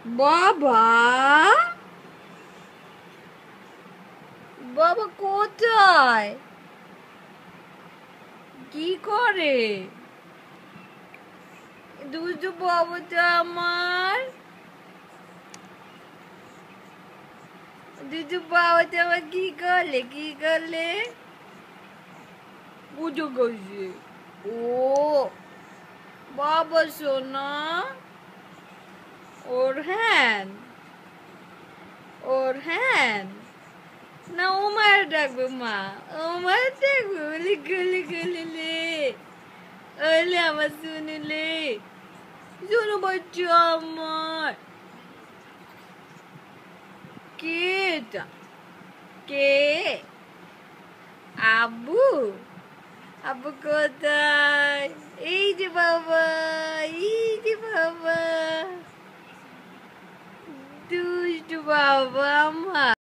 বাবা, বাবা কোথায়? কি করে? দুষ্টু বাবুটা আমার, দুষ্টু বাবুটা আমার কি করলে, কি করলে? পুজো করছে। ও বাবা সোনা, ওর হ্যান, ওর হ্যান না, ও মায়ের ডাকবে, মা ও মায়ের ডাকবে, বলি গলি গলিলে ওলে আমার শুনিলে, শোনো বাচ্চা আমার। কে এটা? কে? আব্বু? আব্বু কোথায়? এই যে বাবা, এই যে বাবা, দুষ্টু বাবা আমার।